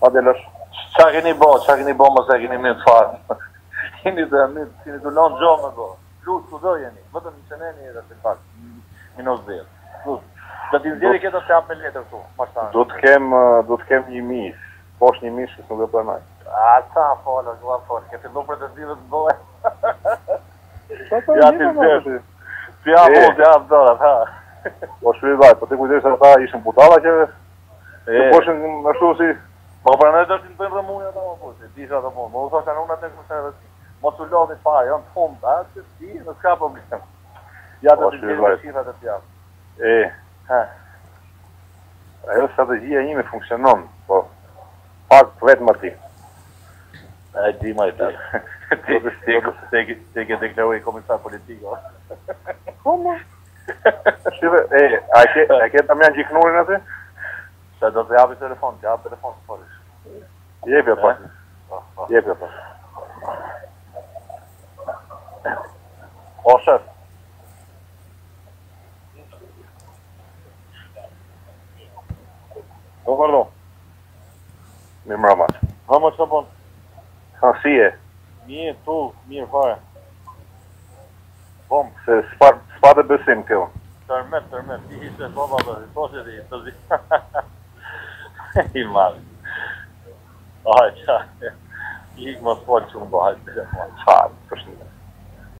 Adelosh. Qa keni bo, mos e keni mirë të farë. Keni të lanë gjomë me bo. Plus, ku do jeni, vëtëm në qeneni edhe të pak, minus 10. Plus, do t'i nxjeri këtë të japë me letër këtu, mashtarë. Do të kem një mish, posh një mish, nuk do planoj. A, ta falë, ke fillu për të zhjithë të bojë. Ja t'i zhjithë. Ja dorat, ha. Po shvivaj, po të kujdesh se ata ishën putalla që të poshin në shtu si... Po për në dërtin të në muja ta më pusi, tisha të punë, më u thosha në unë atë në kështë në vëtë. Mos u lodhi fare, janë të fundë, a, që ti, në s'ka problem. Ja të të gjithë në shifat e t'javë. Ajo strategjia ime funksionon, po pak vetë më ti. E di ma i të. Ti ke deklaru i komisar politiko. Komo? Shive, a ke ta mjanë gjiknurin atë? Se do të japi telefon, të polish. Jepja pa. Jepja pa. O, shef. Po, pardon. Mirë mramat. Ha, më që bon? Ha, si e? Mirë fare. Bom, se s'pa dhe besim kjo. Tërmet, ti ishte baba dhe, po që di, të zi. I marë. Aj, qa, i më folë që më bëhajt, Qarë.